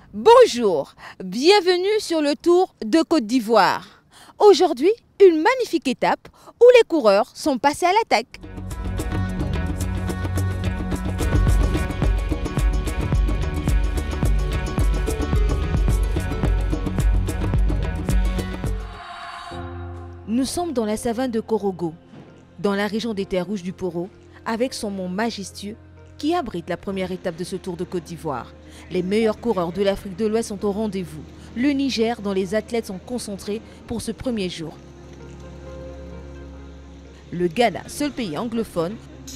Bonjour, bienvenue sur le Tour de Côte d'Ivoire. Aujourd'hui, une magnifique étape où les coureurs sont passés à l'attaque. Nous sommes dans la savane de Korogo, dans la région des terres rouges du Poro, avec son mont majestueux qui abrite la première étape de ce Tour de Côte d'Ivoire. Les meilleurs coureurs de l'Afrique de l'Ouest sont au rendez-vous. Le Niger, dont les athlètes sont concentrés pour ce premier jour. Le Ghana, seul pays anglophone.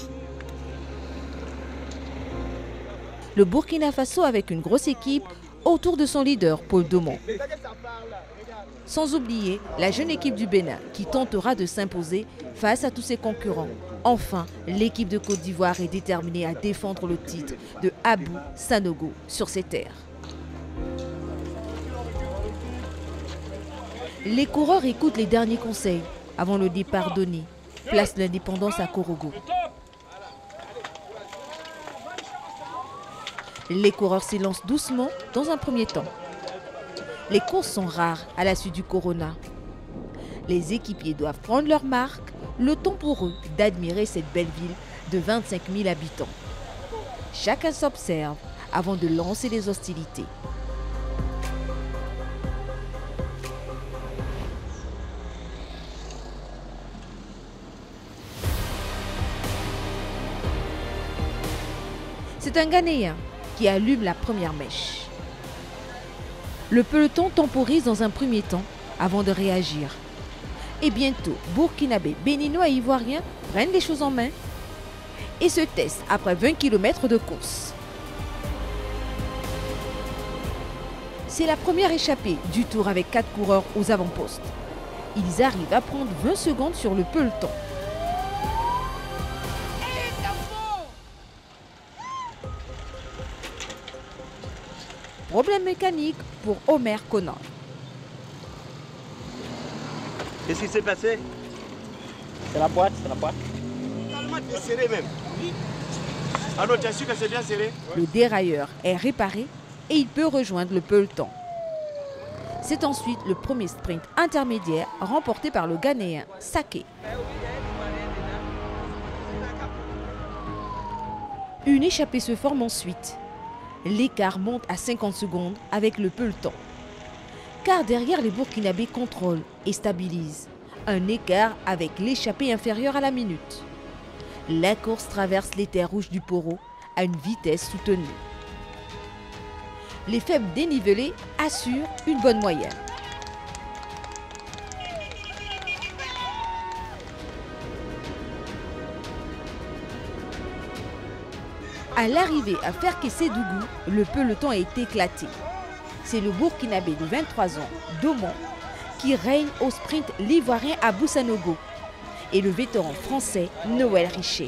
Le Burkina Faso avec une grosse équipe autour de son leader, Paul Domon. Sans oublier la jeune équipe du Bénin qui tentera de s'imposer face à tous ses concurrents. Enfin, l'équipe de Côte d'Ivoire est déterminée à défendre le titre de Abou Sanogo sur ses terres. Les coureurs écoutent les derniers conseils avant le départ donné. Place de l'indépendance à Korogo. Les coureurs s'élancent doucement dans un premier temps. Les courses sont rares à la suite du corona. Les équipiers doivent prendre leur marque, le temps pour eux d'admirer cette belle ville de 25 000 habitants. Chacun s'observe avant de lancer les hostilités. C'est un Ghanéen qui allume la première mèche. Le peloton temporise dans un premier temps avant de réagir. Et bientôt, Burkinabé, Béninois et Ivoiriens prennent les choses en main et se testent après 20 km de course. C'est la première échappée du tour avec 4 coureurs aux avant-postes. Ils arrivent à prendre 20 secondes sur le peloton. Problème mécanique pour Omer Conan. Qu'est-ce qui s'est passé? C'est la boîte, c'est la boîte. C'est serré même. Ah non, tu es sûr que c'est bien serré? Le dérailleur est réparé et il peut rejoindre le peloton. C'est ensuite le premier sprint intermédiaire remporté par le Ghanéen Saké. Une échappée se forme ensuite. L'écart monte à 50 secondes avec le peloton. Car derrière, les Burkinabés contrôlent et stabilisent. Un écart avec l'échappée inférieure à la minute. La course traverse les terres rouges du Poro à une vitesse soutenue. Les faibles dénivelés assurent une bonne moyenne. À l'arrivée à Ferkessé-Dougou, le peloton est éclaté. C'est le Burkinabé de 23 ans, Domon, qui règne au sprint l'ivoirien Abou Sanogo et le vétéran français Noël Richer.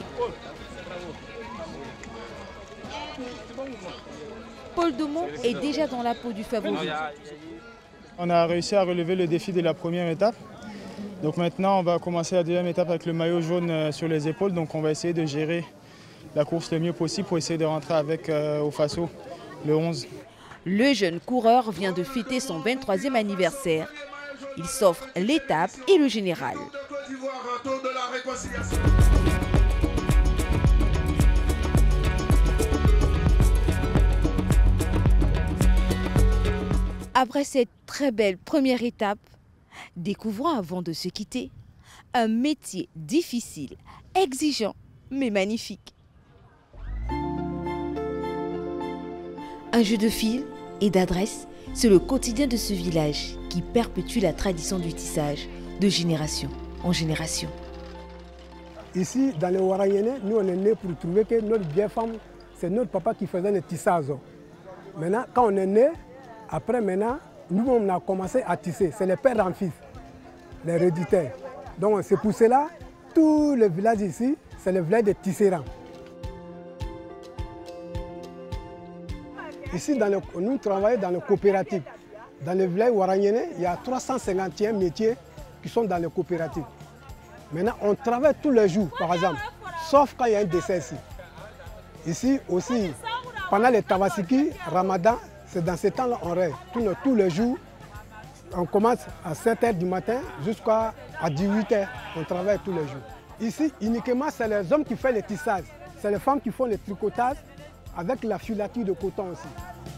Paul Domon est déjà dans la peau du favori. On a réussi à relever le défi de la première étape. Donc maintenant, on va commencer la deuxième étape avec le maillot jaune sur les épaules. Donc on va essayer de gérer la course le mieux possible pour essayer de rentrer avec au Faso le 11. Le jeune coureur vient de fêter son 23e anniversaire. Il s'offre l'étape et le général. Après cette très belle première étape, découvrons avant de se quitter un métier difficile, exigeant mais magnifique. Un jeu de fil et d'adresse, c'est le quotidien de ce village qui perpétue la tradition du tissage de génération en génération. Ici, dans le Warayene, nous on est nés pour trouver que notre vieille femme, c'est notre papa qui faisait le tissage. Maintenant, quand on est né, après maintenant, nous on a commencé à tisser. C'est les pères en fils, les réditeurs. Donc c'est pour cela, tout le village ici, c'est le village de tisserands. Ici, nous travaillons dans les coopératives. Dans le village Warayene, il y a 351 métiers qui sont dans les coopératives. Maintenant, on travaille tous les jours, par exemple, sauf quand il y a un décès ici. Ici aussi, pendant les Tabasiki, Ramadan, c'est dans ce temps-là on reste. Tous les jours, on commence à 7 h du matin jusqu'à 18 h. On travaille tous les jours. Ici, uniquement, c'est les hommes qui font les tissages. C'est les femmes qui font les tricotages avec la filature de coton aussi.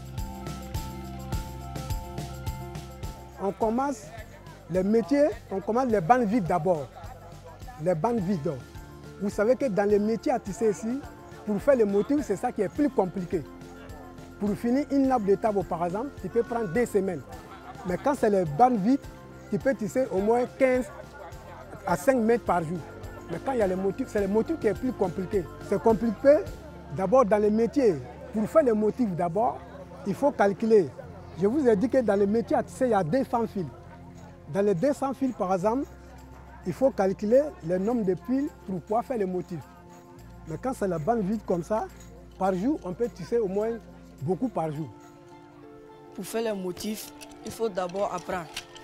On commence les métiers, on commence les bandes vides d'abord. Les bandes vides. Vous savez que dans les métiers à tisser ici, pour faire les motifs, c'est ça qui est plus compliqué. Pour finir une nappe de table, par exemple, tu peux prendre 2 semaines. Mais quand c'est les bandes vides, tu peux tisser au moins 15 à 5 mètres par jour. Mais quand il y a les motifs, c'est les motifs qui est plus compliqué. C'est compliqué d'abord dans les métiers. Pour faire les motifs d'abord, il faut calculer. Je vous ai dit que dans les métiers à tisser, il y a 200 fils. Dans les 200 fils, par exemple, il faut calculer le nombre de piles pour pouvoir faire les motifs. Mais quand c'est la bande vide comme ça, par jour, on peut tisser au moins beaucoup par jour. Pour faire les motifs, il faut d'abord apprendre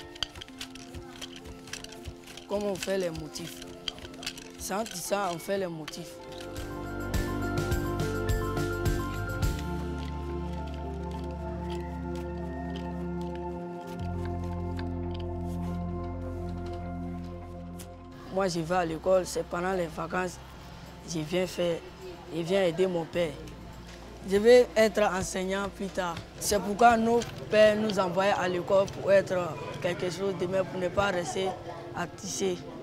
comment on fait les motifs. C'est en tissant on fait les motifs. Moi, je vais à l'école, c'est pendant les vacances, je viens aider mon père. Je vais être enseignant plus tard. C'est pourquoi nos pères nous envoyaient à l'école pour être quelque chose de mieux, pour ne pas rester à tisser.